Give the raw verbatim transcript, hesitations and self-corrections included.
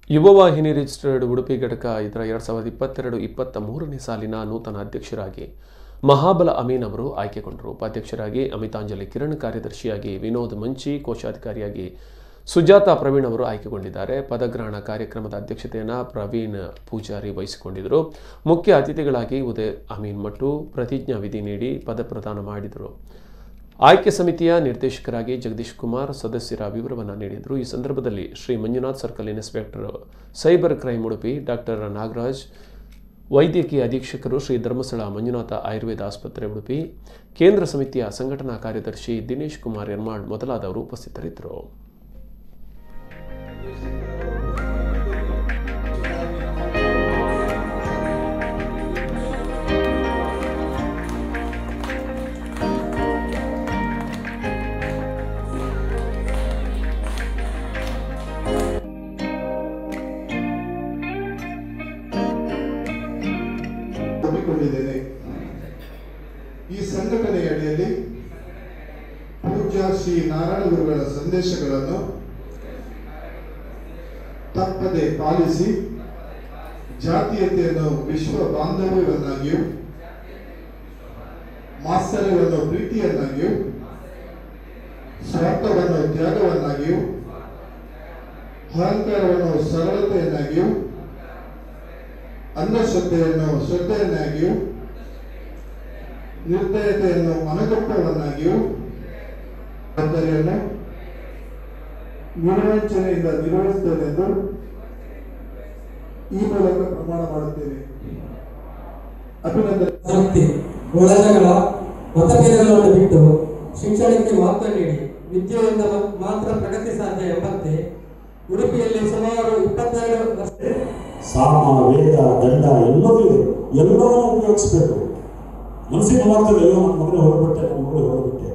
Yuvavahini registered Udupi ಘಟಕ ಇದರ ಎರಡು ಸಾವಿರದ ಇಪ್ಪತ್ತೆರಡು ಇಪ್ಪತ್ತ ಮೂರನೇ ಸಾಲಿನ ನೂತನ ಅಧ್ಯಕ್ಷರಾಗಿ ಮಹಾಬಲ ಅಮೀನ್ ಅವರು ಆಯ್ಕೆಗೊಂಡರು. ಉಪಾಧ್ಯಕ್ಷರಾಗಿ ಅಮಿತಾಂಜಲಿ ಕಿರಣ್, ಕಾರ್ಯದರ್ಶಿಯಾಗಿ ವಿನೋದ್ ಮಂಚಿ, ಕೋಶಾಧಿಕಾರಿಯಾಗಿ ಸುಜಾತಾ ಪ್ರವೀಣ್ ಅವರು ಆಯ್ಕೆಗೊಂಡಿದ್ದಾರೆ. ಪದಗ್ರಹಣ ಕಾರ್ಯಕ್ರಮದ ಅಧ್ಯಕ್ಷತೆಯನ್ನು ಪ್ರವೀಣ್ ಪೂಜಾರಿ ವಹಿಸಿಕೊಂಡಿದ್ದರು. ಮುಖ್ಯ ಅತಿಥಿಗಳಾಗಿ ಉದಯ್ ಅಮೀನ್ ಮಟ್ಟು ಪ್ರತಿಜ್ಞಾ ವಿಧಿ ನೀಡಿ ಪದ ಪ್ರದಾನ ಮಾಡಿದರು. ಆಯ್ಕೆ ಸಮಿತಿಯ ನಿರ್ದೇಶಕರಾಗಿ ಜಗದೀಶ್ ಕುಮಾರ್ ಸದಸ್ಯರ ವಿವರವನ್ನು ನೀಡಿದರು. ಈ ಸಂದರ್ಭದಲ್ಲಿ Shri Manjunath circle inspector cyber crime Udupi doctor Nagaraj, ವೈದ್ಯಕೀಯ ಅಧೀಕ್ಷಕರು ಶ್ರೀ ಧರ್ಮಸ್ಥಳ ಮಂಜುನಾಥ ಆಯುರ್ವೇದ ಆಸ್ಪತ್ರೆ ಉಡುಪಿ, ಕೇಂದ್ರ ಸಮಿತಿಯ ಸಂಘಟನಾ ಕಾರ್ಯದರ್ಶಿ ದಿನೇಶ್ ಕುಮಾರ್ ಯರ್ಮಾಳ್ ಮೊದಲಾದವರು ಉಪಸ್ಥಿತರಿದ್ದರು. ಈ ಸಂಘಟನೆಯ ಅಡಿಯಲ್ಲಿ ಪೂಜ್ಯ ಶ್ರೀ ನಾರಾಯಣ ಗುರುಗಳ ಸಂದೇಶಗಳನ್ನು ತಪ್ಪದೆ ಪಾಲಿಸಿ ಜಾತೀಯತೆಯನ್ನು ವಿಶ್ವ ಬಾಂಧವ್ಯವನ್ನಾಗಿಯೂ ಮಾತ್ಸರ್ಯವನ್ನು ಪ್ರೀತಿಯನ್ನಾಗಿಯೂ ಸ್ವಾರ್ಥವನ್ನು ತ್ಯಾಗವನ್ನಾಗಿಯೂ ಅಹಂಕಾರವನ್ನು ಸರಳತೆಯನ್ನಾಗಿಯೂ ಅಂಧಶ್ರದ್ಧೆಯನ್ನು ಶ್ರದ್ಧೆಯನ್ನಾಗಿಯೂ ನಿರ್ದಯತೆಯನ್ನು ಅನಗತ್ಯವನ್ನಾಗಿಯೂ ಜವಾಬ್ದಾರಿಯನ್ನು ನಿರ್ವಂಚನೆಯಿಂದ ನಿರ್ವಹಿಸುತ್ತೇನೆಂದು ಈ ಮೂಲಕ ಪ್ರಮಾಣ ಮಾಡುತ್ತೇನೆ. ಅಭಿನಂದನೆ. ಒಳಜಗಳ ಮತಭೇದಗಳನ್ನು ಬಿಟ್ಟು ಶಿಕ್ಷಣಕ್ಕೆ ಮಹತ್ವ ನೀಡಿ ವಿದ್ಯೆಯಿಂದ ಮಾತ್ರ ಪ್ರಗತಿ ಸಾಧ್ಯ ಎಂಬಂತೆ ಉಡುಪಿಯಲ್ಲಿ ಸುಮಾರು ಇಪ್ಪತ್ತೆರಡು ವರ್ಷ ಸಾಮ, ವೇದ, ದಂಡ ಎಲ್ಲವೂ ಇದೆ. ಎಲ್ಲವನ್ನೂ ಉಪಯೋಗಿಸಬೇಕು. ಮನಸ್ಸಿಗೆ ಮಾಡ್ತದೆ, ಅಯ್ಯೋ ನನ್ನ ಮಗನೇ ಹೊರಬಿಟ್ಟೆ, ನನ್ನ ಮಗಳು ಹೊರಬಿಟ್ಟೆ